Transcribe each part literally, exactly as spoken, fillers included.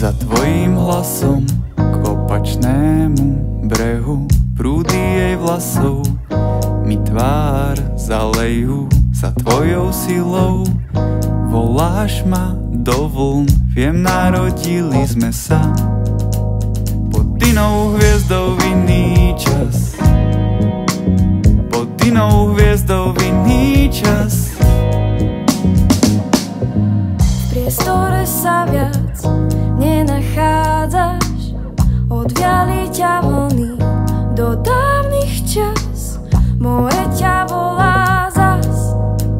za tvojím hlasom k opačnému brehu. Prúdy jej vlasov mi tvár zalejú, za tvojou silou voláš ma do vln. Viem, narodili sme sa pod inou hviezdou v iný čas, pod inou hviezdou v iný čas. V priestore sa viac nenachádzaš, odviali ťa vlny do dávnych čas. More ťa volá zas.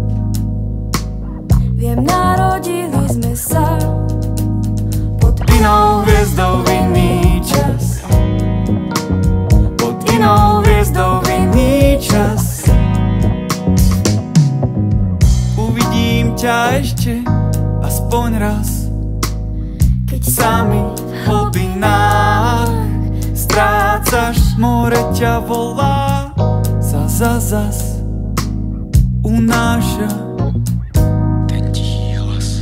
Viem, narodili sme sa pod inou hviezdou v iný čas, pod inou hviezdou v iný čas. Uvidím ťa ešte aspoň raz, keď sami v hlbinách strácaš. More ťa volá, zas, zas, zas unáša ten tichý hlas.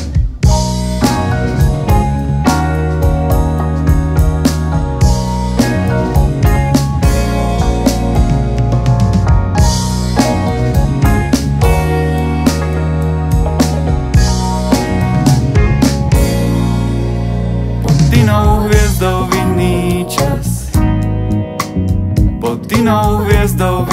Pod inou hviezdou v iný čas, pod inou hviezdou v